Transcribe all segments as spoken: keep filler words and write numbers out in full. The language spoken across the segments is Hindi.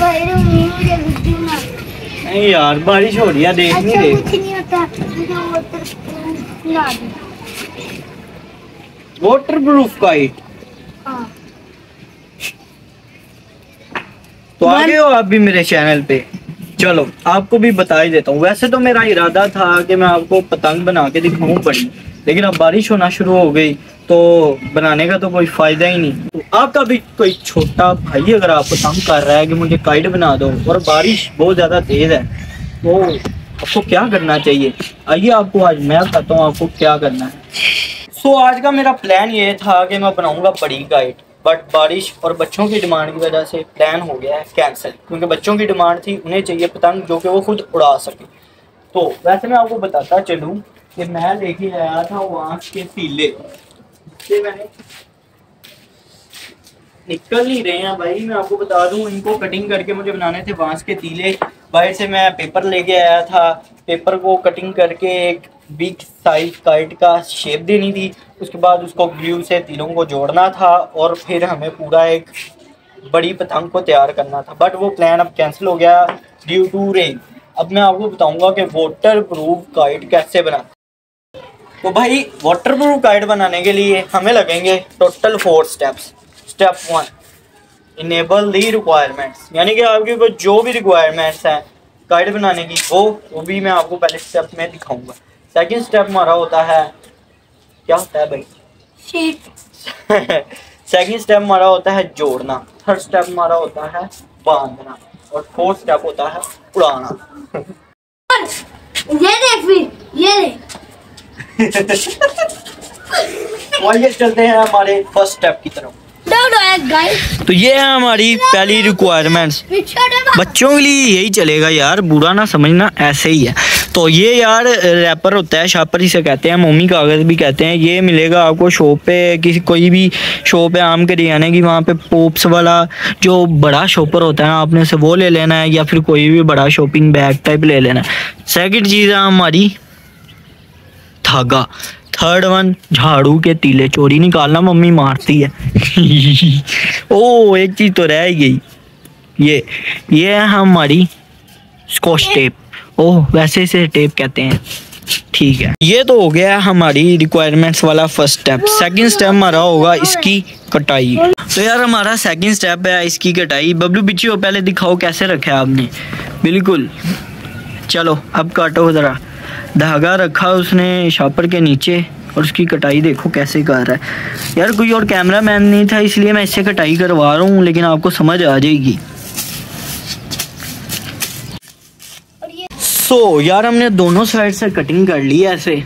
नहीं यार बारिश हो रही है, देख नहीं रहे। कुछ नहीं होता, वाटर प्रूफ काइट। तो आ गए हो आप भी मेरे चैनल पे। चलो आपको भी बता ही देता हूँ। वैसे तो मेरा इरादा था कि मैं आपको पतंग बना के दिखाऊं पड़ी, लेकिन अब बारिश होना शुरू हो गई तो बनाने का तो कोई फायदा ही नहीं। तो आपका भी कोई छोटा भाई अगर आपको तंग कर रहा है कि मुझे काइट बना दो और बारिश बहुत ज़्यादा तेज़ है, तो आपको क्या करना चाहिए, आइए आपको आज मैं बताता हूँ आपको क्या करना है। सो so, आज का मेरा प्लान ये था कि मैं बनाऊँगा बड़ी काइट, बट बारिश और बच्चों की डिमांड की वजह से प्लान हो गया है कैंसिल, क्योंकि बच्चों की डिमांड थी, उन्हें चाहिए पतंग जो कि वो खुद उड़ा सके। तो वैसे मैं आपको बताता चलूँ कि मैं लेके आया था वहाँ के तीले, से मैंने निकल नहीं रहे हैं भाई, मैं आपको बता दूं इनको कटिंग करके मुझे बनाने थे बांस के तीले। बाहर से मैं पेपर लेके आया था, पेपर को कटिंग करके एक बिग साइज काइट का शेप देनी थी, उसके बाद उसको ग्लू से तीलों को जोड़ना था और फिर हमें पूरा एक बड़ी पतंग को तैयार करना था। बट वो प्लान अब कैंसिल हो गया ड्यू टू रेन। अब मैं आपको बताऊंगा कि वाटर प्रूफ काइट कैसे बनाते। तो भाई वाटर प्रूफ काइट बनाने के लिए हमें लगेंगे total four steps. Step one, enable the requirements, यानी कि आपके पास जो भी रिक्वायरमेंट्स हैं काइट बनाने की वो वो भी मैं आपको पहले स्टेप में दिखाऊंगा। सेकंड स्टेप हमारा होता है, क्या होता है भाई? शीट। सेकंड स्टेप हमारा होता है जोड़ना। थर्ड स्टेप हमारा होता है बांधना और फोर्थ स्टेप होता है उड़ाना। ये देख फिर ये देख। और ये चलते हैं हमारे फर्स्ट स्टेप की तरफ। तो ये है हमारी पहली रिक्वायरमेंट्स। बच्चों के लिए यही चलेगा यार, बुरा ना समझना, ऐसे ही है। तो ये यार रैपर होता है, शापर इसे कहते हैं, मोमी कागज़ भी कहते हैं। ये मिलेगा आपको शॉप पे, किसी कोई भी शॉप है आम के रियाने की, वहाँ पे पोप्स वाला जो बड़ा शॉपर होता है आपने से वो ले लेना है, या फिर कोई भी बड़ा शॉपिंग बैग टाइप ले लेना है। सेकंड चीज़ है हमारी धागा। थर्ड वन झाड़ू के तीले। चोरी निकालना मम्मी मारती है। ओ एक चीज तो रह ही गई, ये ये है हमारी स्कॉच टेप। ओह वैसे इसे टेप कहते हैं, ठीक है। ये तो हो गया हमारी रिक्वायरमेंट्स वाला फर्स्ट स्टेप। सेकंड स्टेप हमारा होगा इसकी कटाई। तो यार हमारा सेकंड स्टेप है इसकी कटाई। बबलू बिच्ची पहले दिखाओ कैसे रखा है आपने। बिल्कुल, चलो अब काटो ज़रा। धागा रखा उसने शापर के नीचे और उसकी कटाई देखो कैसे कर रहा है। यार कोई और कैमरा मैन नहीं था इसलिए मैं इससे कटाई करवा रहा हूँ, लेकिन आपको समझ आ जाएगी। सो so, यार हमने दोनों साइड से कटिंग कर ली है ऐसे।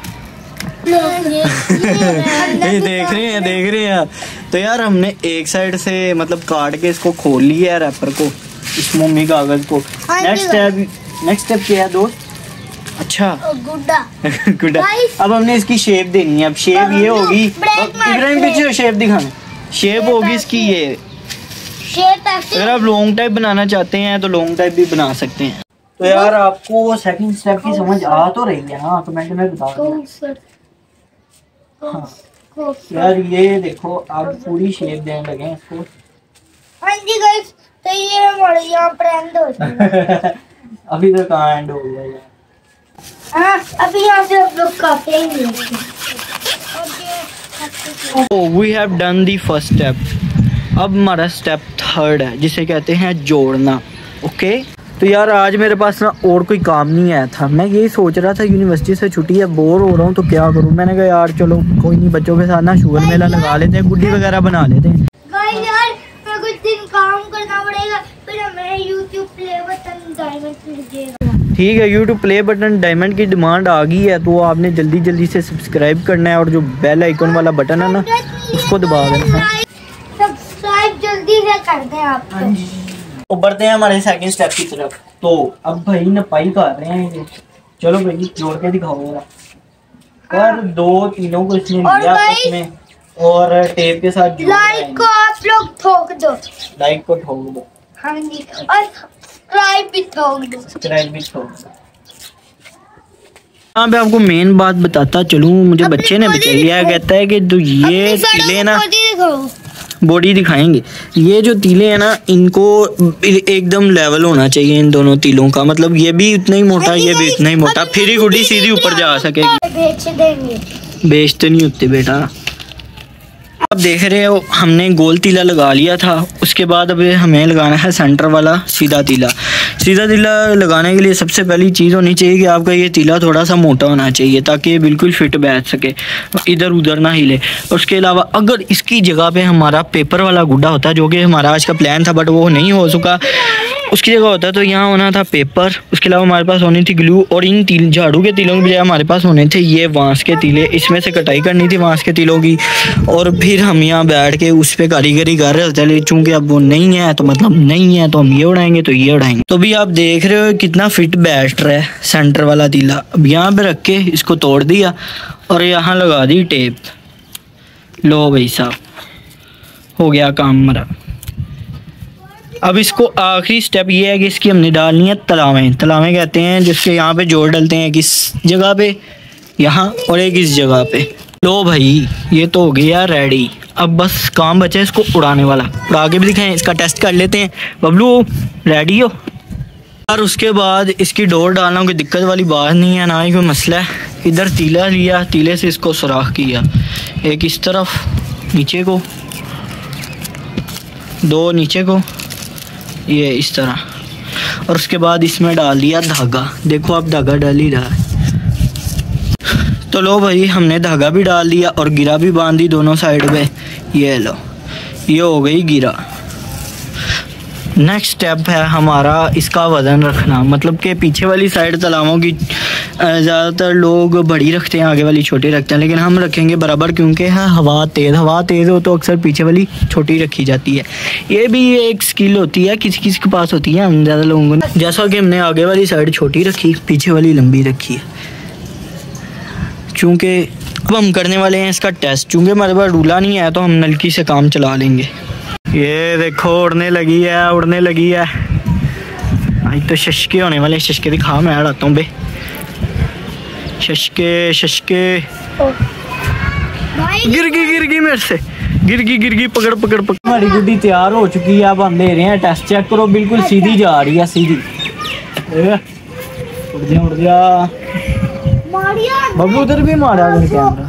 ये देख रहे हैं देख रहे हैं तो यार हमने एक साइड से मतलब काट के इसको खोल लिया है रैपर को, इस मोमी कागज को। नेक्स्ट स्टेप नेक्स्ट स्टेप क्या है दोस्त? अच्छा गुड्डा गुड्डा। अब हमने इसकी शेप देनी है। अब शेप ये होगी, इब्राहिम पीछे शेप दिखाना। शेप होगी इसकी ये। अगर आप लॉन्ग टाइप बनाना चाहते हैं तो लॉन्ग टाइप भी बना सकते हैं। तो यार आपको सेकंड स्टेप की समझ आ तो रही है ना? कमेंट में बता दो। हाँ यार ये देखो आप पूरी शेप देने लगे इसको। हाँ जी गाइस, तो ये हमारे यहाँ पर एंड हो जाएगा। अभी तो कहाँ एंड हो गया यार। हाँ अभी यहाँ से आप लोग काटे ही नहीं। Oh, we have done the first step. अब हमारा स्टेप थर्ड है जिसे कहते हैं जोड़ना। Okay okay? तो यार आज मेरे पास ना और कोई काम नहीं आया था। मैं यही सोच रहा था यूनिवर्सिटी से छुट्टी है, बोर हो रहा हूँ तो क्या करूँ। मैंने कहा यार चलो कोई नहीं, बच्चों के साथ ना शुगर मेला लगा लेते हैं, गुड्डी वगैरह बना लेते हैं। यार मैं कुछ दिन काम करना पड़ेगा, फिर हमें यूट्यूब प्ले बटन डायमंड मिलेगा। ठीक है, यूट्यूब प्ले बटन डायमंड की डिमांड आ गई है तो आपने जल्दी जल्दी से सब्सक्राइब करना है और जो बेल आइकन वाला बटन है ना उसको दबा देना है। सब्सक्राइब जल्दी से कर दें आप। तो बढ़ते हैं हमारे सेकंड स्टेप की तरफ। तो अब भाई नपाई कर रहे हैं ये। चलो भाई जोड़ के दिखाओ जरा। कर दो तीनों को इसने लिया आपस में और टेप के साथ लाइक को आप लोग ठोक दो। लाइक को ठोक दो। हाँ जी, और सब्सक्राइब भी ठोक दो। सब्सक्राइब भी ठोक दो। यहाँ पे आपको मेन बात बताता चलूँ, मुझे बच्चे ने बचा लिया, कहता है कि तो ये तीले ना बॉडी दिखाएंगे। ये जो तीले हैं ना, इनको एकदम लेवल होना चाहिए इन दोनों तीलों का, मतलब ये भी उतना ही मोटा, ये भी उतना ही मोटा, फिर ही गुड्डी सीधी ऊपर जा सकेगी। बेच देंगे। बेचते नहीं होते बेटा। अब देख रहे हो हमने गोल तीला लगा लिया था, उसके बाद अब हमें लगाना है सेंटर वाला सीधा तीला। सीधा तीला लगाने के लिए सबसे पहली चीज़ होनी चाहिए कि आपका ये तीला थोड़ा सा मोटा होना चाहिए ताकि ये बिल्कुल फिट बैठ सके, इधर उधर ना हिले। उसके अलावा अगर इसकी जगह पे हमारा पेपर वाला गुड्डा होता, जो कि हमारा आज का प्लान था बट वो नहीं हो चुका, उसकी जगह होता तो यहाँ होना था पेपर। उसके अलावा हमारे पास होनी थी ग्लू, और इन तील झाड़ू के तीलों के बजाय हमारे पास होने थे ये बांस के तीले। इसमें से कटाई करनी थी बांस के तीलों की, और फिर हम यहाँ बैठ के उस पर कारीगरी कर रहे होते। लेकिन चूँकि अब वो नहीं है तो मतलब नहीं है तो हम ये उड़ाएंगे तो ये उड़ाएंगे। तो भी आप देख रहे हो कितना फिट बैठ रहा है सेंटर वाला तीला। अब यहाँ पर रख के इसको तोड़ दिया और यहाँ लगा दी टेप। लो भाई साहब, हो गया काम हमारा। अब इसको आखिरी स्टेप ये है कि इसकी हमने डालनी है तलावें। तलावें कहते हैं जिसके यहाँ पे जोड़ डलते हैं, एक इस जगह पे यहाँ और एक इस जगह पे। लो भाई ये तो हो गया रेडी। अब बस काम बचा है इसको उड़ाने वाला। उड़ा के भी दिखाएं, इसका टेस्ट कर लेते हैं। बबलू रेडी हो? और उसके बाद इसकी डोर डालना कोई दिक्कत वाली बात नहीं है, ना ही कोई मसला है। इधर तीला लिया, तीले से इसको सुराख किया, एक इस तरफ नीचे को, दो नीचे को, ये इस तरह, और उसके बाद इसमें डाल दिया धागा। देखो आप धागा डाल ही रहा है। तो लो भाई हमने धागा भी डाल दिया और गिरा भी बांध दी दोनों साइड पे। ये लो, ये हो गई गिरा। नेक्स्ट स्टेप है हमारा इसका वज़न रखना, मतलब कि पीछे वाली साइड तलावों की ज़्यादातर लोग बड़ी रखते हैं, आगे वाली छोटी रखते हैं, लेकिन हम रखेंगे बराबर, क्योंकि है हवा तेज़ हवा तेज़ हो तो अक्सर पीछे वाली छोटी रखी जाती है। ये भी एक स्किल होती है, किसी किसी के पास होती है, हम ज़्यादा लोगों को। जैसा कि हमने आगे वाली साइड छोटी रखी, पीछे वाली लंबी रखी है। चूँकि अब हम करने वाले हैं इसका टेस्ट। चूँकि हमारे पास रूला नहीं है तो हम नलकी से काम चला लेंगे। ये देखो उड़ने लगी है, उड़ने लगी है। आज तो शशके होने वाले, शशके दिखा मैं आता हूँ बे। शशके शशके गिर गई गिर गई मेरे से, गिर गई गिर गई, पकड़ पकड़ पकड़। हमारी गुड्डी तैयार हो चुकी है, अब हम दे रहे हैं टेस्ट। चेक करो, बिल्कुल सीधी जा रही है, सीधी। उड़ जा उड़ जा बबलू, उधर भी मारा कैमरा।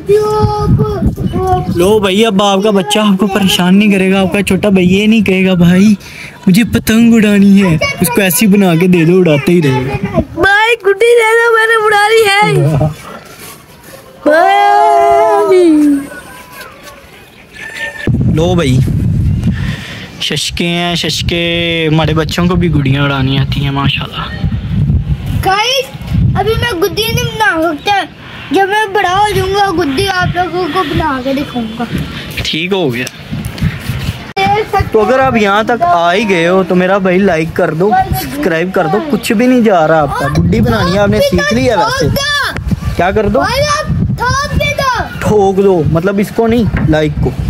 लो भाई अब आपका बच्चा आपको परेशान नहीं करेगा, आपका छोटा भाई ये नहीं कहेगा भाई मुझे पतंग उड़ानी है, उसको ऐसी बना के दे दो, उड़ाते ही रहेगा। भाई गुड्डी दे दो, मैंने उड़ानी है। लो भाई शशके हैं, शशके। हमारे बच्चों को भी गुड़ियाँ उड़ानी आती हैं माशाल्लाह। गाइस अभी मैं गुड्डी नहीं बना सकता, जब मैं बड़ा हो जाऊंगा गुड्डी आप लोगों को बना के दिखाऊंगा। ठीक हो गया। तो अगर आप यहाँ तक आ ही गए हो तो मेरा भाई लाइक कर दो, सब्सक्राइब कर दो। कुछ भी नहीं जा रहा आपका, गुड्डी बनानी है आपने सीख ली है। वैसे क्या कर दो, ठोक दो, मतलब इसको नहीं, लाइक को।